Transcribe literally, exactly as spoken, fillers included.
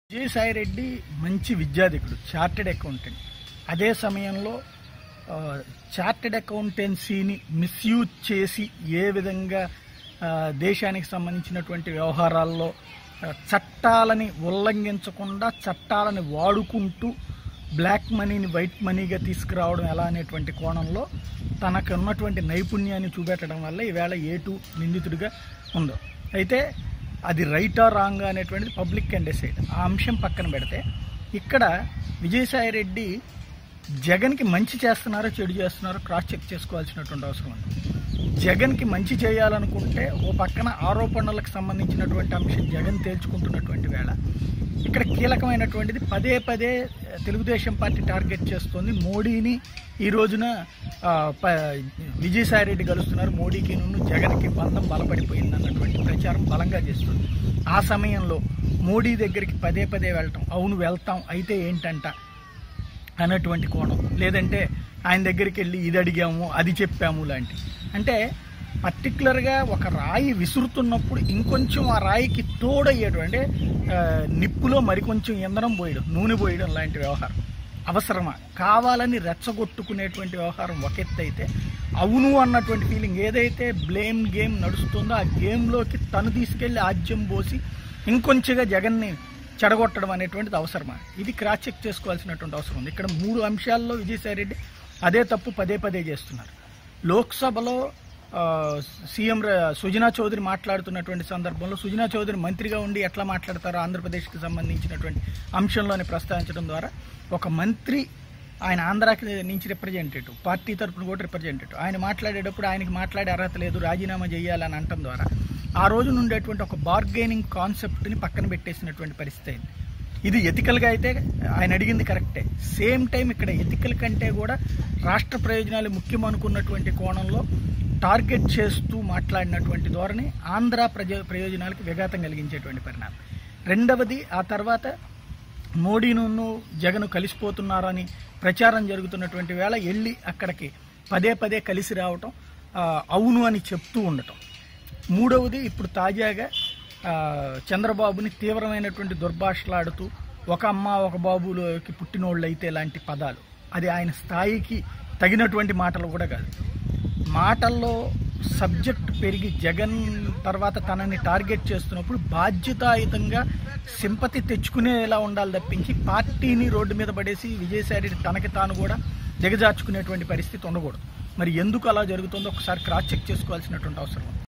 విజయసాయి రెడ్డి మంచి విద్యాధికుడు, chartered accountant. అదే సమయంలో చార్టెడ్ అకౌంటెన్సీని మిస్యూజ్ చేసి ఏ విధంగా దేశానికి సంబంధించినటువంటి వ్యవహారాల్లో చట్టాలని ఉల్లంఘించకుండా చట్టాలని వాడుకుంటూ బ్లాక్ మనీని వైట్ మనీగా తీసుకురావడం ఎలా అనేటువంటి కోణంలో తనకు ఉన్నటువంటి నైపుణ్యాన్ని చూపెట్టడం వల్ల ఈవేళ ఏ టూ నిందితుడిగా ఉందో. అయితే అది రైటా రాంగ్ అనేటువంటిది పబ్లిక్ కెన్ డిసైడ్. ఆ అంశం పక్కన పెడితే ఇక్కడ విజయసాయి రెడ్డి జగన్కి మంచి చేస్తున్నారో చెడు చేస్తున్నారో క్రాస్ చెక్ చేసుకోవాల్సినటువంటి అవసరం ఉంది. జగన్కి మంచి చేయాలనుకుంటే ఓ పక్కన ఆరోపణలకు సంబంధించినటువంటి అంశం జగన్ తేల్చుకుంటున్నటువంటి వేళ ఇక్కడ కీలకమైనటువంటిది పదే పదే తెలుగుదేశం పార్టీ టార్గెట్ చేస్తుంది. మోడీని ఈ రోజున విజయసాయి రెడ్డి కలుస్తున్నారు, మోడీకి నువ్వు జగన్కి బంధం బలపడిపోయింది అన్నటువంటి ప్రచారం బలంగా చేస్తుంది. ఆ సమయంలో మోడీ దగ్గరికి పదే పదే వెళ్ళటం, అవును వెళ్తాం అయితే ఏంటంట అన్నటువంటి కోణం, లేదంటే ఆయన దగ్గరికి వెళ్ళి ఇది అడిగాము అది చెప్పాము లాంటి, అంటే పర్టికులర్గా ఒక రాయి విసురుతున్నప్పుడు ఇంకొంచెం ఆ రాయికి తోడయ్యేటువంటి నిప్పులో మరికొంచెం ఇంధనం పోయడం, నూనె పోయడం లాంటి వ్యవహారం అవసరమా, కావాలని రెచ్చగొట్టుకునేటువంటి వ్యవహారం ఒక ఎత్తు అయితే, అవును అన్నటువంటి ఫీలింగ్ ఏదైతే బ్లేమ్ గేమ్ నడుస్తుందో ఆ గేమ్లోకి తను తీసుకెళ్లి ఆజ్యం పోసి ఇంకొంచెంగా జగన్ని చెడగొట్టడం అనేటువంటిది అవసరమా, ఇది క్రాస్ చెక్ చేసుకోవాల్సినటువంటి అవసరం ఉంది. ఇక్కడ మూడు అంశాల్లో విజయసాయి రెడ్డి అదే తప్పు పదే పదే చేస్తున్నారు. లోక్సభలో సీఎం సుజనా చౌదరి మాట్లాడుతున్నటువంటి సందర్భంలో సుజనా చౌదరి మంత్రిగా ఉండి ఎట్లా మాట్లాడతారో ఆంధ్రప్రదేశ్కి సంబంధించినటువంటి అంశంలోని ప్రస్తావించడం ద్వారా ఒక మంత్రి, ఆయన ఆంధ్రాకి నుంచి రిప్రజెంటేటివ్, పార్టీ తరఫున కూడా రిప్రజెంటేటివ్, ఆయన మాట్లాడేటప్పుడు ఆయనకి మాట్లాడే అర్హత లేదు, రాజీనామా చేయాలని అనటం ద్వారా ఆ రోజు ఉండేటువంటి ఒక బార్గెనింగ్ కాన్సెప్ట్ని పక్కన పెట్టేసినటువంటి పరిస్థితి అయింది. ఇది ఎథికల్గా అయితే ఆయన అడిగింది కరెక్టే, సేమ్ టైం ఇక్కడ ఎథికల్ కంటే కూడా రాష్ట్ర ప్రయోజనాలు ముఖ్యం అనుకున్నటువంటి కోణంలో టార్గెట్ చేస్తూ మాట్లాడినటువంటి ధోరణి ఆంధ్ర ప్రజ ప్రయోజనాలకు విఘాతం కలిగించేటువంటి పరిణామం. రెండవది, ఆ తర్వాత మోడీను జగన్ కలిసిపోతున్నారని ప్రచారం జరుగుతున్నటువంటి వేళ వెళ్ళి అక్కడికి పదే పదే కలిసి రావటం, అవును అని చెప్తూ ఉండటం. మూడవది, ఇప్పుడు తాజాగా చంద్రబాబుని తీవ్రమైనటువంటి దుర్భాషలాడుతూ ఒక అమ్మ ఒక బాబులోకి పుట్టినోళ్ళు అయితే లాంటి పదాలు, అది ఆయన స్థాయికి తగినటువంటి మాటలు కూడా కాదు. మాటల్లో సబ్జెక్ట్ పెరిగి జగన్ తర్వాత తనని టార్గెట్ చేస్తున్నప్పుడు బాధ్యతాయుతంగా సింపతి తెచ్చుకునేలా ఉండాలి తప్పించి పార్టీని రోడ్డు మీద పడేసి విజయసాయి రెడ్డి తనకి తాను కూడా దిగజార్చుకునేటువంటి పరిస్థితి ఉండకూడదు. మరి ఎందుకు అలా జరుగుతుందో ఒకసారి క్రాస్ చెక్ చేసుకోవాల్సినటువంటి అవసరం.